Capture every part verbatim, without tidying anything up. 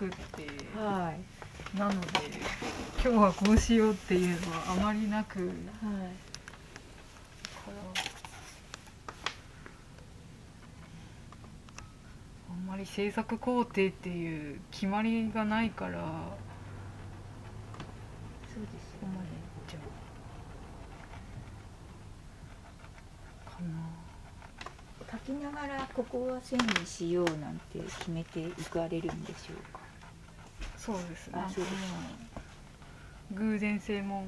くって、 はい、 なので今日はこうしようっていうのはあまりなく、はい、あんまり制作工程っていう決まりがないから、 そうですよね。 じゃあかな。 書きながらここは線にしようなんて決めていかれるんでしょうか。 そうですね。 あ、そうですね。 偶然性も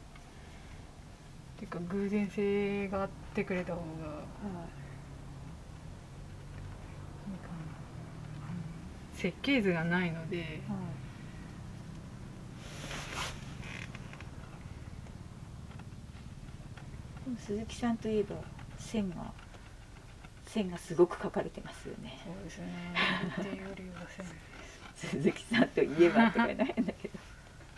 っていうか偶然性があってくれた方が、はい、いいかな、うん、設計図がないので、はい、 でも鈴木さんといえば線が線がすごく描かれてますよね。 そうですね。っていうよりは線です。 鈴木さんといえばとかいうの変だけど。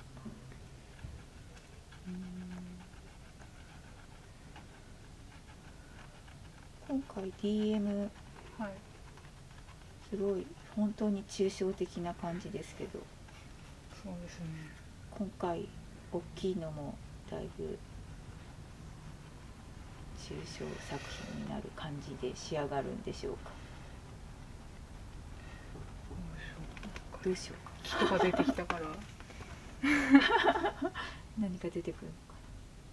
今回 ディーエム、はい、すごい本当に抽象的な感じですけど。 そうですね。 今回大きいのもだいぶ抽象作品になる感じで仕上がるんでしょうか。どうしようか。 人が出てきたから何か出てくるのかな。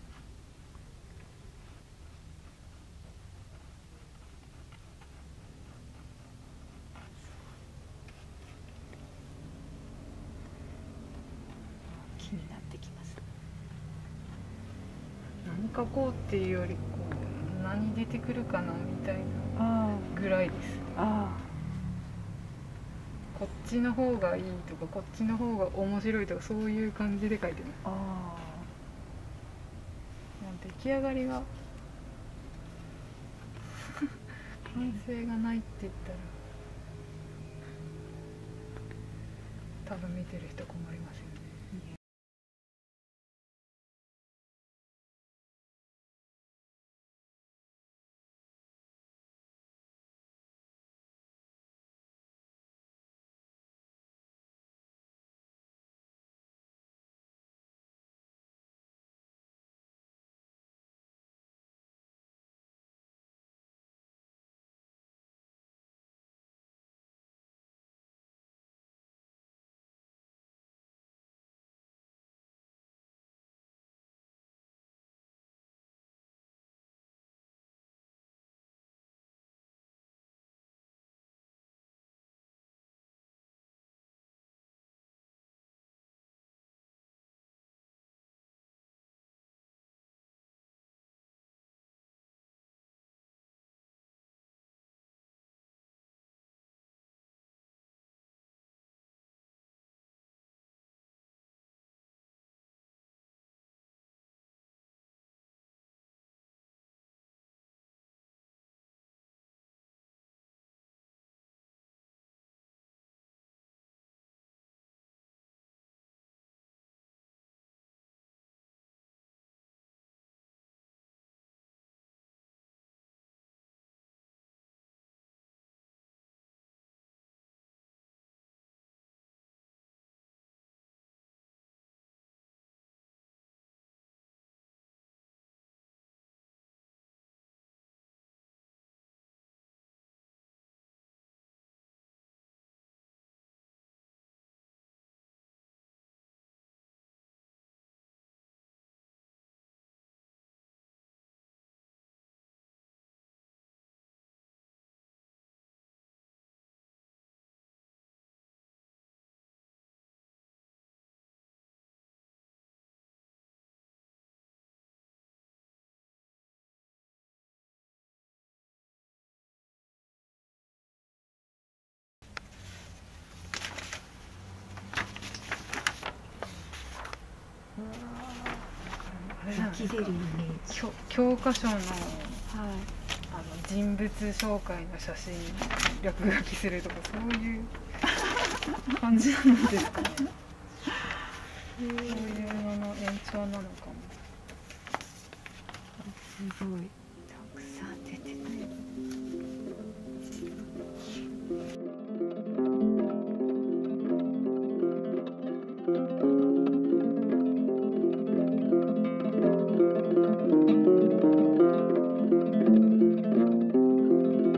気になってきます。 何かこうっていうよりこう何出てくるかなみたいなぐらいです。ああ、こっちの方がいいとかこっちの方が面白いとかそういう感じで書いてます。ああ、出来上がりが完成がないって言ったら多分見てる人困りますよね。 生きてるイメージ。 教科書の、はい、あの人物紹介の写真落書きするとかそういう感じなんですかね。そういうのの延長なのかも。 すごいたくさん出てくる。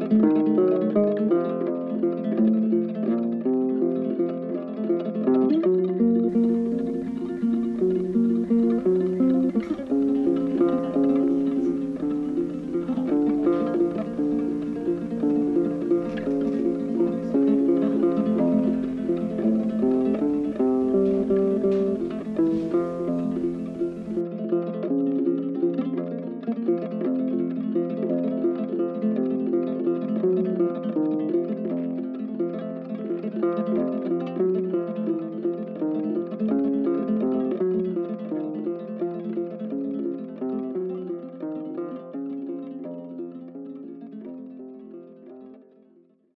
す。